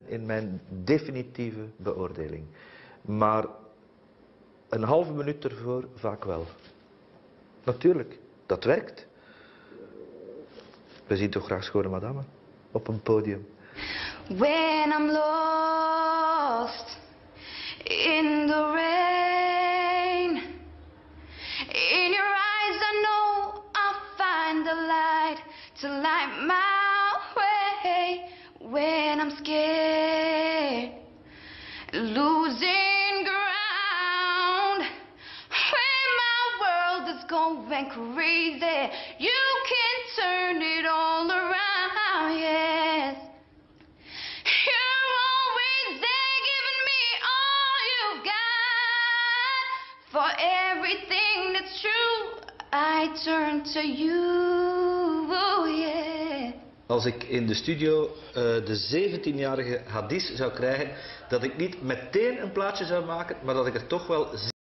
in mijn definitieve beoordeling. Maar een halve minuut ervoor vaak wel. Natuurlijk, dat werkt. We zien toch graag schone madame op een podium. When I'm lost in the rain, in your eyes I know I'll find the light to light my way. When I'm scared, losing ground, when my world is going crazy, you can turn it all around, yes. You're always there giving me all you've got. For everything that's true, I turn to you, yeah. Als ik in de studio de 17-jarige Hadis zou krijgen, dat ik niet meteen een plaatje zou maken, maar dat ik er toch wel